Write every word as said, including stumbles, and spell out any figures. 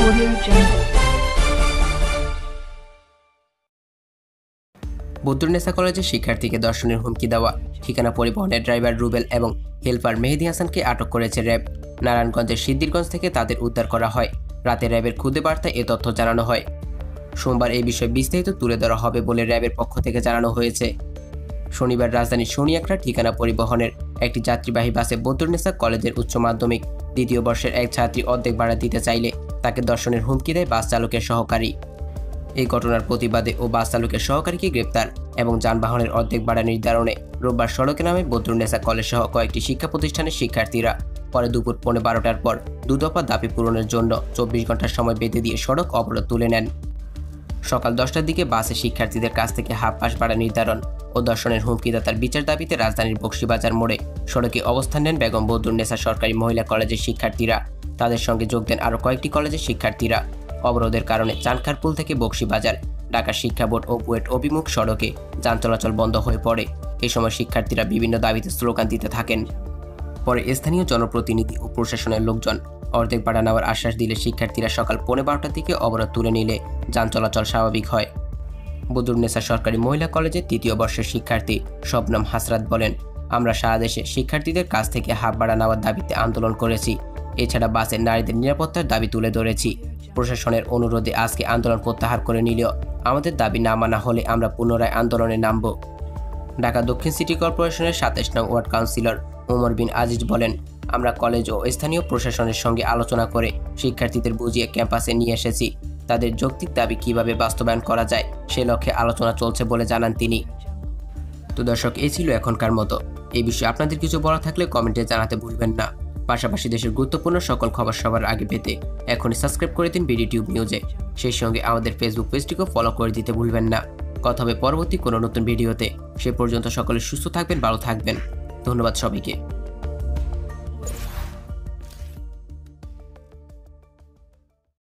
বদরুন্নেসা কলেজের শিক্ষার্থীকে ধর্ষণের হুমকি দেওয়া ঠিকানা পরিবহনের ড্রাইভার রুবেল এবং হেলপার মেহেদী হাসানকে আটক করেছে র্যাব। নারায়ণগঞ্জের সিদ্দিরগঞ্জ থেকে তাদের উদ্ধার করা হয়। রাতে র্যাবের খুদে বার্তায় এ তথ্য জানানো হয়। সোমবার এই বিষয়ে বিস্তারিত তুলে ধরা হবে বলে র্যাবের পক্ষ থেকে জানানো হয়েছে। শনিবার রাজধানীর শনিয়াকড়া ঠিকানা পরিবহনের একটি যাত্রীবাহী বাসে বদরুন্নেসা কলেজের উচ্চ মাধ্যমিক দ্বিতীয় বর্ষের এক ছাত্রী অর্ধেক ভাড়া দিতে চাইলে তাকে ধর্ষণের হুমকি দেয় বাস চালকের সহকারী। এই ঘটনার প্রতিবাদে ও বাস চালকের সহকারীকে গ্রেপ্তার এবং যানবাহনের অর্ধেক ভাড়া নির্ধারণে রোববার সড়কে নামে বদরুন্নেসা কলেজ সহ কয়েকটি শিক্ষা প্রতিষ্ঠানের শিক্ষার্থীরা। পরে দুপুর পৌনে বারোটার পর দুদফা দাবি পূরণের জন্য চব্বিশ ঘন্টার সময় বেঁধে দিয়ে সড়ক অবরোধ তুলে নেন। সকাল দশটার দিকে বাসে শিক্ষার্থীদের কাছ থেকে হাফ পাস ভাড়া নির্ধারণ ও ধর্ষণের হুমকিদাতার বিচার দাবিতে রাজধানীর বকশীবাজার মোড়ে সড়কে অবস্থান নেন বেগম বদরুন্নেসা সরকারি মহিলা কলেজের শিক্ষার্থীরা। তাদের সঙ্গে যোগ দেন আরও কয়েকটি কলেজের শিক্ষার্থীরা। অবরোধের কারণে চানখারপুল থেকে বকশীবাজার ঢাকা শিক্ষা বোর্ড ও বুয়েট অভিমুখ সড়কে যান চলাচল বন্ধ হয়ে পড়ে। এই সময় শিক্ষার্থীরা বিভিন্ন দাবিতে স্লোগান দিতে থাকেন। পরে স্থানীয় জনপ্রতিনিধি ও প্রশাসনের লোকজন অর্ধেক ভাড়া নেওয়ার আশ্বাস দিলে শিক্ষার্থীরা সকাল পৌনে বারোটার দিকে অবরোধ তুলে নিলে যান চলাচল স্বাভাবিক হয়। বদরুন্নেসা সরকারি মহিলা কলেজের তৃতীয় বর্ষের শিক্ষার্থী শবনম হাসরাত বলেন, আমরা সারা দেশে শিক্ষার্থীদের কাছ থেকে হাফ ভাড়া নেওয়ার দাবিতে আন্দোলন করেছি। এছাড়া বাসের নারীদের নিরাপত্তার দাবি তুলে ধরেছি। প্রশাসনের অনুরোধে আজকে আন্দোলন প্রত্যাহার করে নিলেও আমাদের দাবি না মানা হলে আমরা পুনরায় আন্দোলনে নামব। ঢাকা দক্ষিণ সিটি কর্পোরেশনের সাতাশ নং ওয়ার্ড কাউন্সিলর ওমর বিন আজিজ বলেন, আমরা কলেজ ও স্থানীয় প্রশাসনের সঙ্গে আলোচনা করে শিক্ষার্থীদের বুঝিয়ে ক্যাম্পাসে নিয়ে এসেছি। তাদের যৌক্তিক দাবি কিভাবে বাস্তবায়ন করা যায় সে লক্ষ্যে আলোচনা চলছে বলে জানান তিনি। তো দর্শক, এই ছিল এখনকার মতো। এই বিষয়ে আপনাদের কিছু বলা থাকলে কমেন্টে জানাতে ভুলবেন না। পাশাপাশি দেশের গুরুত্বপূর্ণ সকল খবর সবার আগে পেতে এখনই সাবস্ক্রাইব করে দিন বিডি টিউব নিউজে। সেই সঙ্গে আমাদের ফেসবুক পেজটিকেও ফলো করে দিতে ভুলবেন না। কথা হবে পরবর্তী কোনো নতুন ভিডিওতে। সে পর্যন্ত সকলে সুস্থ থাকবেন, ভালো থাকবেন। ধন্যবাদ সবাইকে।